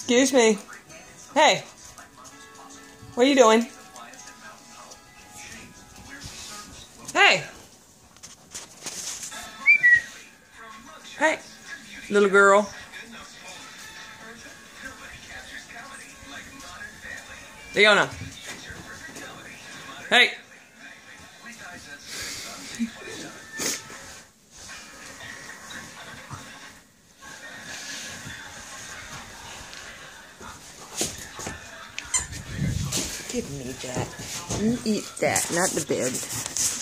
Excuse me. Hey. What are you doing? Hey. Hey. Little girl. Leona. Hey. Give me that. You eat that, not the bed.